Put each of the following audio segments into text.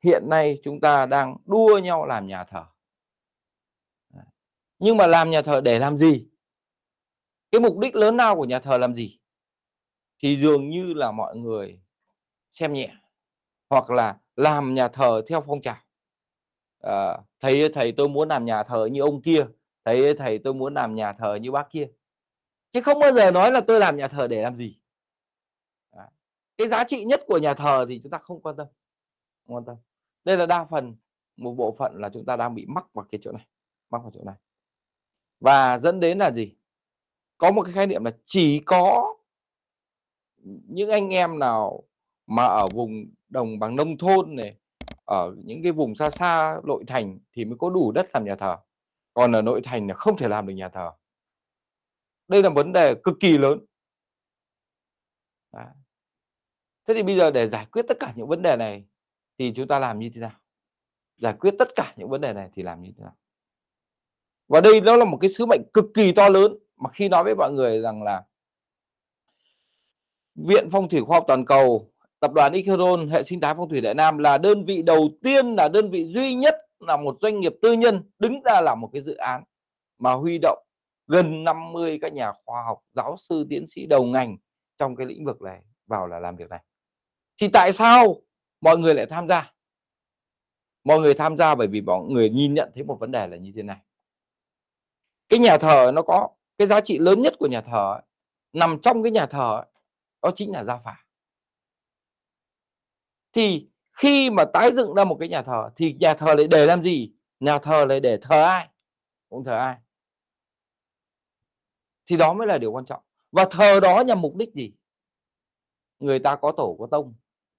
hiện nay chúng ta đang đua nhau làm nhà thờ. Nhưng mà làm nhà thờ để làm gì? Cái mục đích lớn lao của nhà thờ làm gì? Thì dường như là mọi người xem nhẹ, hoặc là làm nhà thờ theo phong trào. Thầy tôi muốn làm nhà thờ như ông kia, thầy tôi muốn làm nhà thờ như bác kia. Chứ không bao giờ nói là tôi làm nhà thờ để làm gì. Đấy. Cái giá trị nhất của nhà thờ thì chúng ta không quan tâm. Không quan tâm. Đây là đa phần, một bộ phận là chúng ta đang bị mắc vào cái chỗ này, mắc vào chỗ này. Và dẫn đến là gì? Có một cái khái niệm là chỉ có những anh em nào mà ở vùng đồng bằng nông thôn này, ở những cái vùng xa xa nội thành thì mới có đủ đất làm nhà thờ. Còn ở nội thành là không thể làm được nhà thờ. Đây là vấn đề cực kỳ lớn. Đấy. Thế thì bây giờ để giải quyết tất cả những vấn đề này thì chúng ta làm như thế nào? Giải quyết tất cả những vấn đề này thì làm như thế nào? Và đây nó là một cái sứ mệnh cực kỳ to lớn mà khi nói với mọi người rằng là Viện Phong thủy Khoa học Toàn cầu, Tập đoàn X-Heron, Hệ sinh thái phong thủy Đại Nam là đơn vị đầu tiên, là đơn vị duy nhất, là một doanh nghiệp tư nhân đứng ra làm một cái dự án mà huy động gần 50 các nhà khoa học, giáo sư, tiến sĩ đầu ngành trong cái lĩnh vực này vào là làm việc này. Thì tại sao mọi người lại tham gia? Mọi người tham gia bởi vì mọi người nhìn nhận thấy một vấn đề là như thế này. Cái nhà thờ nó có cái giá trị lớn nhất của nhà thờ ấy, nằm trong cái nhà thờ ấy, đó chính là gia phả. Thì khi mà tái dựng ra một cái nhà thờ thì nhà thờ lại để làm gì? Nhà thờ lại để thờ ai? Không thờ ai. Thì đó mới là điều quan trọng. Và thờ đó nhằm mục đích gì? Người ta có tổ có tông.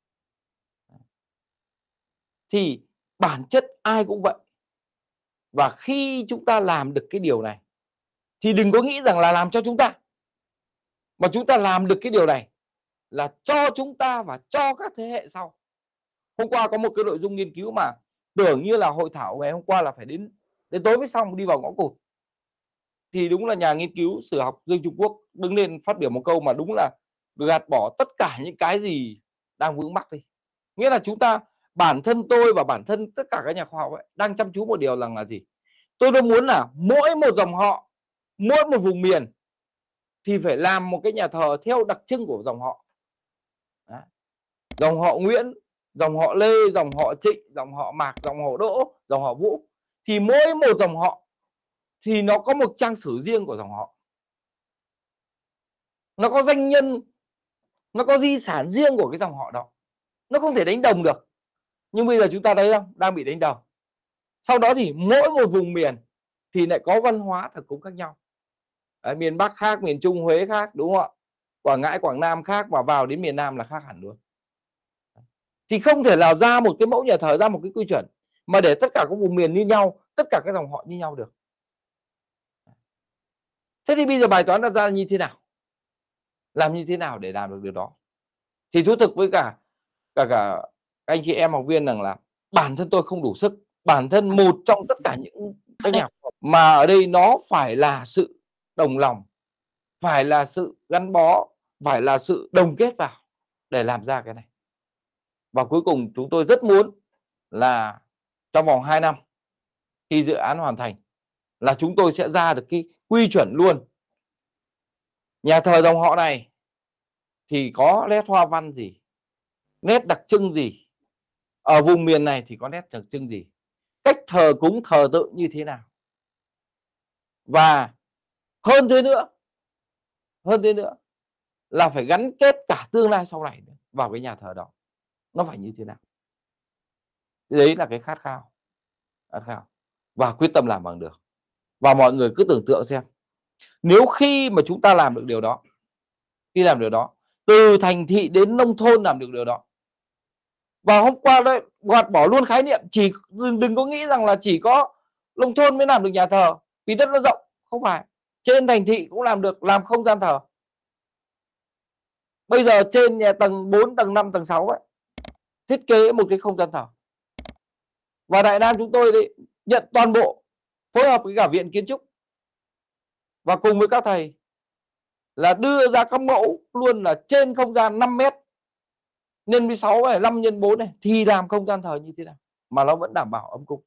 Thì bản chất ai cũng vậy. Và khi chúng ta làm được cái điều này thì đừng có nghĩ rằng là làm cho chúng ta, mà chúng ta làm được cái điều này là cho chúng ta và cho các thế hệ sau. Hôm qua có một cái nội dung nghiên cứu mà tưởng như là hội thảo ngày hôm qua là phải đến tối mới xong, đi vào ngõ cụt. Thì đúng là nhà nghiên cứu sử học Dương Trung Quốc đứng lên phát biểu một câu mà đúng là gạt bỏ tất cả những cái gì đang vướng mắc đi. Nghĩa là chúng ta, bản thân tôi và bản thân tất cả các nhà khoa học ấy, đang chăm chú một điều rằng là gì? Tôi đang muốn là mỗi một dòng họ, mỗi một vùng miền thì phải làm một cái nhà thờ theo đặc trưng của dòng họ. Đấy. Dòng họ Nguyễn, dòng họ Lê, dòng họ Trịnh, dòng họ Mạc, dòng họ Đỗ, dòng họ Vũ. Thì mỗi một dòng họ thì nó có một trang sử riêng của dòng họ. Nó có danh nhân, nó có di sản riêng của cái dòng họ đó. Nó không thể đánh đồng được. Nhưng bây giờ chúng ta thấy không? Đang bị đánh đồng. Sau đó thì mỗi một vùng miền thì lại có văn hóa thờ cúng khác nhau. Đấy, miền Bắc khác, miền Trung Huế khác, đúng không ạ? Quảng Ngãi, Quảng Nam khác, và vào đến miền Nam là khác hẳn luôn. Thì không thể nào ra một cái mẫu nhà thờ, ra một cái quy chuẩn mà để tất cả các vùng miền như nhau, tất cả các dòng họ như nhau được. Thế thì bây giờ bài toán đặt ra như thế nào? Làm như thế nào để làm được điều đó? Thì thú thực với cả anh chị em học viên rằng là bản thân tôi không đủ sức, bản thân một trong tất cả những các nhà mà ở đây nó phải là sự đồng lòng, phải là sự gắn bó, phải là sự đồng kết vào để làm ra cái này. Và cuối cùng chúng tôi rất muốn là trong vòng 2 năm khi dự án hoàn thành là chúng tôi sẽ ra được cái quy chuẩn luôn. Nhà thờ dòng họ này thì có nét hoa văn gì, nét đặc trưng gì, ở vùng miền này thì có nét đặc trưng gì, cách thờ cúng thờ tự như thế nào. Và hơn thế nữa là phải gắn kết cả tương lai sau này vào cái nhà thờ đó. Nó phải như thế nào? Đấy là cái khát khao. Và quyết tâm làm bằng được. Và mọi người cứ tưởng tượng xem, nếu khi mà chúng ta làm được điều đó, từ thành thị đến nông thôn làm được điều đó. Và hôm qua đấy, gạt bỏ luôn khái niệm đừng có nghĩ rằng là chỉ có nông thôn mới làm được nhà thờ, vì đất nó rộng, không phải. Trên thành thị cũng làm được, làm không gian thờ. Bây giờ trên nhà tầng 4, tầng 5, tầng 6 ấy, thiết kế một cái không gian thờ. Và Đại Nam chúng tôi đấy, nhận toàn bộ, phối hợp với cả Viện Kiến trúc và cùng với các thầy là đưa ra các mẫu luôn là trên không gian 5 mét nhân với 6 này, 5 nhân 4 này thì làm không gian thờ như thế nào mà nó vẫn đảm bảo âm cung.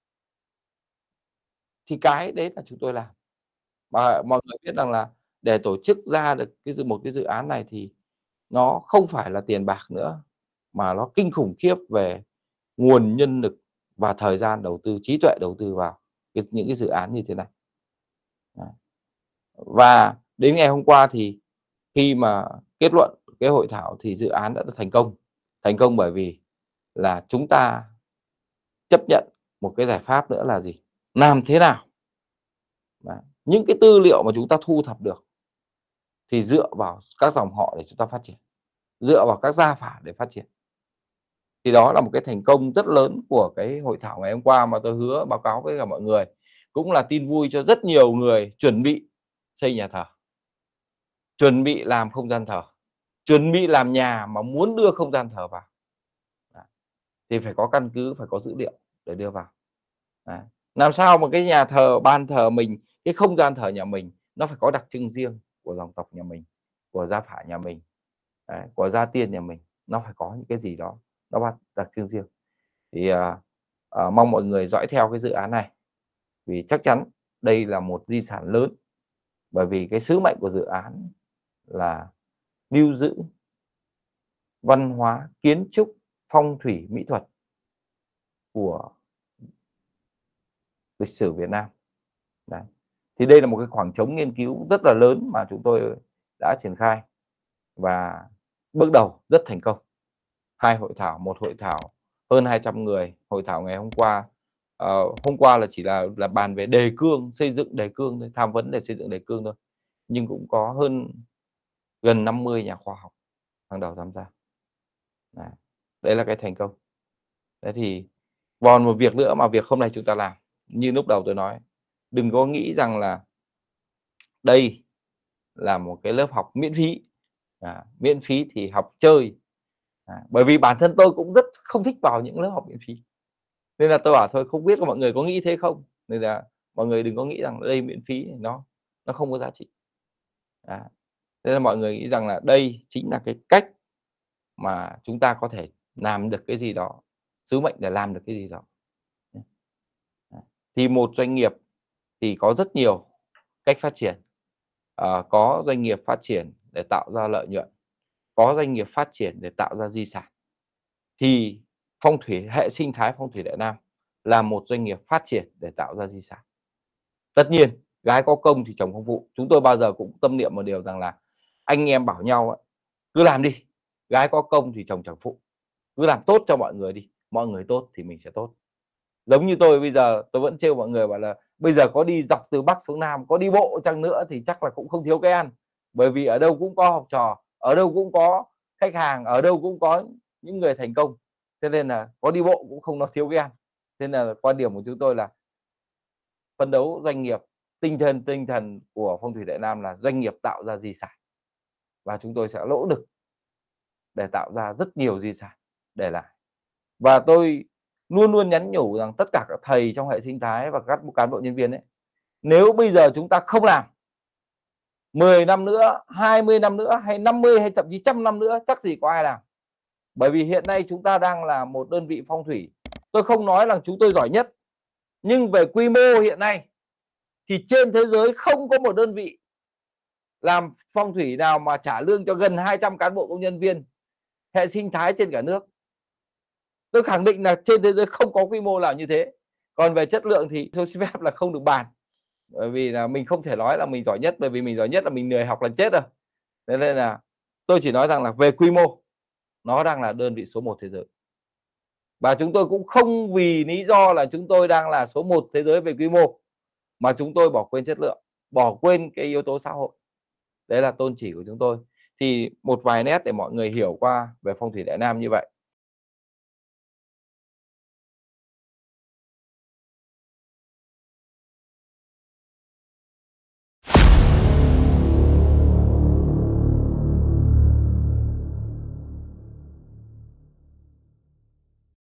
Thì cái đấy là chúng tôi làm. Và mọi người biết rằng là để tổ chức ra được một cái dự án này thì nó không phải là tiền bạc nữa, mà nó kinh khủng khiếp về nguồn nhân lực và thời gian đầu tư, trí tuệ đầu tư vào những cái dự án như thế này. Đấy. Và đến ngày hôm qua thì khi mà kết luận cái hội thảo thì dự án đã được thành công. Thành công bởi vì là chúng ta chấp nhận một cái giải pháp nữa là gì? Làm thế nào? Đấy, những cái tư liệu mà chúng ta thu thập được thì dựa vào các dòng họ để chúng ta phát triển, dựa vào các gia phả để phát triển. Thì đó là một cái thành công rất lớn của cái hội thảo ngày hôm qua mà tôi hứa báo cáo với cả mọi người, cũng là tin vui cho rất nhiều người chuẩn bị xây nhà thờ, chuẩn bị làm không gian thờ, chuẩn bị làm nhà mà muốn đưa không gian thờ vào. Đấy, thì phải có căn cứ, phải có dữ liệu để đưa vào. Đấy, làm sao mà cái nhà thờ, ban thờ mình, cái không gian thờ nhà mình nó phải có đặc trưng riêng của dòng tộc nhà mình, của gia phả nhà mình, đấy, của gia tiên nhà mình, nó phải có những cái gì đó nó đặc trưng riêng. Thì, mong mọi người dõi theo cái dự án này, vì chắc chắn đây là một di sản lớn, bởi vì cái sứ mệnh của dự án là lưu giữ văn hóa, kiến trúc, phong thủy, mỹ thuật của lịch sử Việt Nam. Đấy. Thì đây là một cái khoảng trống nghiên cứu rất là lớn mà chúng tôi đã triển khai và bước đầu rất thành công. 2 hội thảo, 1 hội thảo hơn 200 người, hội thảo ngày hôm qua là chỉ là bàn về đề cương, xây dựng đề cương thôi, tham vấn để xây dựng đề cương thôi, nhưng cũng có gần 50 nhà khoa học hàng đầu tham gia. Đấy, đấy là cái thành công. Thế thì còn một việc nữa mà việc hôm nay chúng ta làm, như lúc đầu tôi nói, đừng có nghĩ rằng là đây là một cái lớp học miễn phí, miễn phí thì học chơi. Bởi vì bản thân tôi cũng rất không thích vào những lớp học miễn phí, nên là tôi bảo thôi không biết mọi người có nghĩ thế không? Nên là mọi người đừng có nghĩ rằng đây miễn phí thì nó không có giá trị. Đấy, thế là mọi người nghĩ rằng là đây chính là cái cách mà chúng ta có thể làm được cái gì đó, sứ mệnh để làm được cái gì đó. Thì một doanh nghiệp thì có rất nhiều cách phát triển. Có doanh nghiệp phát triển để tạo ra lợi nhuận, có doanh nghiệp phát triển để tạo ra di sản. Thì hệ sinh thái phong thủy Đại Nam là một doanh nghiệp phát triển để tạo ra di sản. Tất nhiên, gái có công thì chồng không phụ. Chúng tôi bao giờ cũng tâm niệm một điều rằng là anh em bảo nhau ấy, cứ làm đi, gái có công thì chồng chẳng phụ. Cứ làm tốt cho mọi người đi, mọi người tốt thì mình sẽ tốt. Giống như tôi bây giờ tôi vẫn trêu mọi người bảo là bây giờ có đi dọc từ Bắc xuống Nam, có đi bộ chăng nữa thì chắc là cũng không thiếu cái ăn. Bởi vì ở đâu cũng có học trò, ở đâu cũng có khách hàng, ở đâu cũng có những người thành công. Cho nên là có đi bộ cũng không nó thiếu cái ăn. Thế nên là quan điểm của chúng tôi là phấn đấu doanh nghiệp, tinh thần của Phong thủy Đại Nam là doanh nghiệp tạo ra di sản. Và chúng tôi sẽ nỗ lực để tạo ra rất nhiều di sản để lại. Và tôi luôn luôn nhắn nhủ rằng tất cả các thầy trong hệ sinh thái và các cán bộ nhân viên ấy, nếu bây giờ chúng ta không làm, 10 năm nữa, 20 năm nữa hay 50 hay thậm chí 100 năm nữa chắc gì có ai làm. Bởi vì hiện nay chúng ta đang là một đơn vị phong thủy. Tôi không nói là chúng tôi giỏi nhất, nhưng về quy mô hiện nay thì trên thế giới không có một đơn vị làm phong thủy nào mà trả lương cho gần 200 cán bộ công nhân viên hệ sinh thái trên cả nước. Tôi khẳng định là trên thế giới không có quy mô nào như thế. Còn về chất lượng thì tôi xin phép là không được bàn. Bởi vì là mình không thể nói là mình giỏi nhất, bởi vì mình giỏi nhất là mình lười học là chết rồi. Thế nên là tôi chỉ nói rằng là về quy mô, nó đang là đơn vị số 1 thế giới. Và chúng tôi cũng không vì lý do là chúng tôi đang là số 1 thế giới về quy mô, mà chúng tôi bỏ quên chất lượng, bỏ quên cái yếu tố xã hội. Đấy là tôn chỉ của chúng tôi. Thì một vài nét để mọi người hiểu qua về phong thủy Đại Nam như vậy.